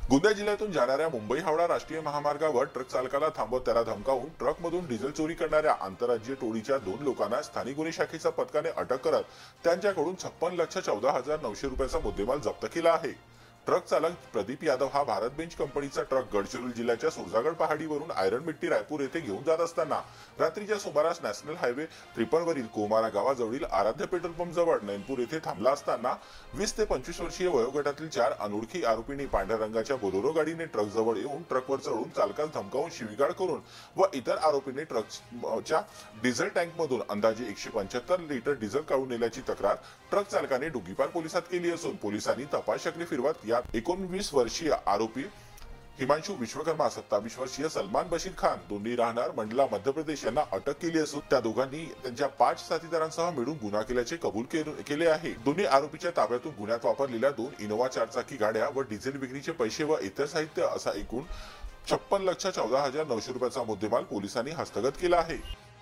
गोंदिया जिल्ह्यातून जाणाऱ्या मुंबई हावडा राष्ट्रीय महामार्गावर ट्रक चालकाला थांबवत त्याला धमकावून ट्रकमधून डिझेल चोरी करणाऱ्या आंतरराज्यीय टोळीच्या 2 लोकांना स्थानिक गुन्हे शाखेच्या पथकाने अटक करत त्यांच्याकडून 56,14,900 रुपयाचा मुद्देमाल जप्त केला आहे। ट्रक चालक प्रदीप यादव हा भारत बेंच कंपनीचा ट्रक गडचिरोली जिल्ह्याच्या सुरजागड पहाडीवरून आयरन मिट्टी रायपूर येथे घेऊन जात असताना रात्रीच्या सुमारास नॅशनल हायवे 53 वरील कोमारा गावाजवळील आराध्य पेट्रोल पंप जवळ नैनपूर येथे थांबला असताना 20 ते 25 वर्षीय वयोगटातील 4 अनोळखी आरोपींनी पांढऱ्या रंगाच्या बोलेरो गाडीने ट्रक जवळ येऊन ट्रकवर चढून चालकास धमकावून शिवीगाळ करून व इतर आरोपींनी ट्रकच्या डिझेल टँकमधून अंदाजे 175 लिटर डिझेल काढून नेल्याची तक्रार ट्रक चालकाने डुग्गीपार पोलिसात केली असून पोलिसांनी तपास चक्री फिरवत यात 19 वर्षीय आरोपी हिमांशु विश्वकर्मा, 27 वर्षीय सलमान बशीर खान, दोन्ही राहणार मंडला मध्य प्रदेश यांना अटक केली असून त्या दोघांनी त्यांच्या 5 साथीदारांसह मिळून गुन्हा केल्याचे कबूल केले आहे। दोन्ही आरोपीच्या ताब्यातून गुन्ह्यात वापरलेल्या 2 इनोवा 4 चाकी गाड्या व डिझेल विक्रीचे पैसे व इतर साहित्य असा एकूण 56,14,900 रुपयाचा मुद्देमाल पोलिसांनी हस्तगत केला आहे।